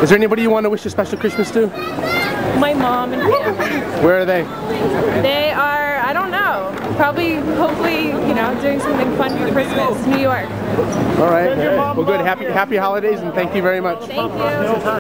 Is there anybody you want to wish a special Christmas to? My mom and family. Where are they? They are, I don't know, probably, hopefully, you know, doing something fun for Christmas. New York. All right. Well, good. Happy holidays, and thank you very much. Thank you.